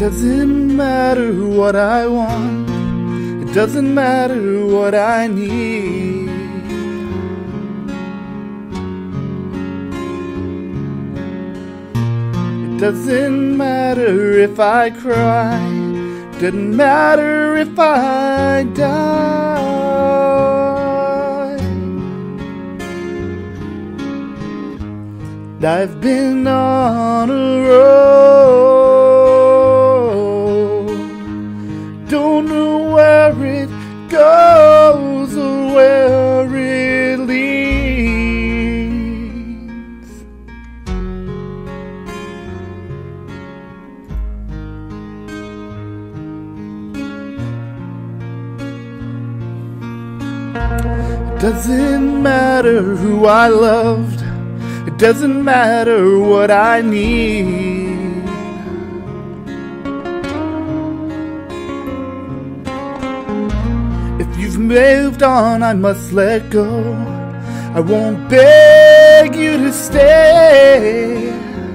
doesn't matter what I want, it doesn't matter what I need. It doesn't matter if I cry, doesn't matter if I die. I've been on a road, don't know where it goes or where it leads. It doesn't matter who I loved, it doesn't matter what I need. If you've moved on, I must let go. I won't beg you to stay.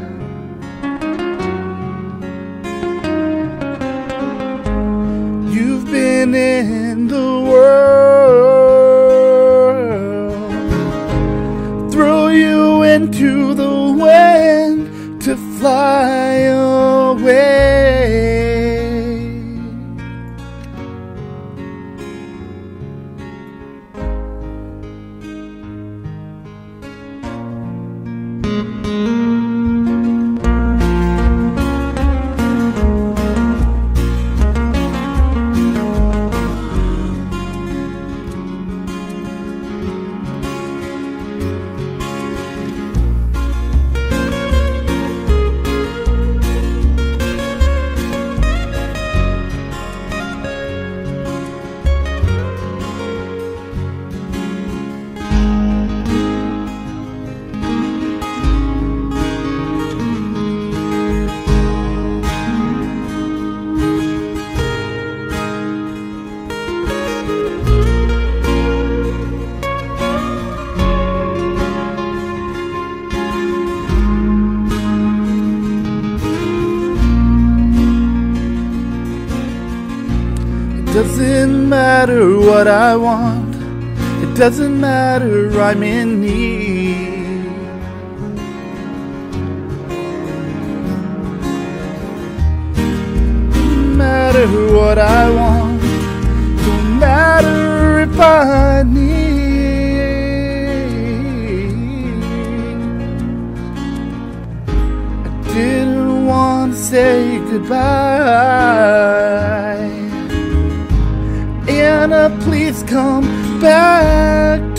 You've been in the world, throw you into the wind to fly away. It doesn't matter what I want, it doesn't matter, I'm in need. Doesn't matter what I want, don't matter if I need. I didn't want to say goodbye, Anna, please come back.